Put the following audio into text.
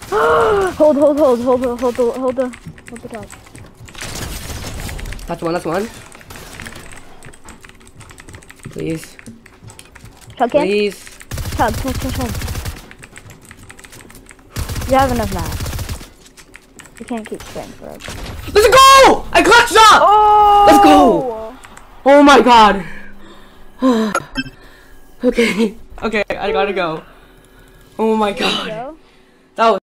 Hold the top. That's one. Please. Chug in. Please. Chug. You have enough mass. You can't keep spraying forever. Let's go! I clutched up! Oh! Let's go! Oh my god. Okay, I gotta go. Oh my god. That was